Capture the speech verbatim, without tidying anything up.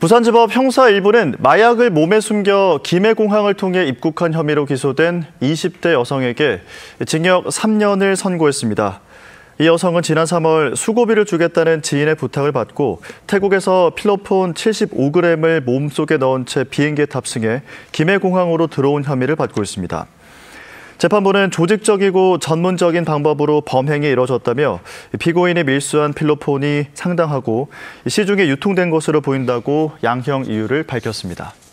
부산지법 형사 일 부는 마약을 몸에 숨겨 김해공항을 통해 입국한 혐의로 기소된 이십 대 여성에게 징역 삼 년을 선고했습니다. 이 여성은 지난 삼월 수고비를 주겠다는 지인의 부탁을 받고 태국에서 필로폰 칠십오 그램을 몸속에 넣은 채 비행기에 탑승해 김해공항으로 들어온 혐의를 받고 있습니다. 재판부는 조직적이고 전문적인 방법으로 범행이 이뤄졌다며 피고인이 밀수한 필로폰이 상당하고 시중에 유통된 것으로 보인다고 양형 이유를 밝혔습니다.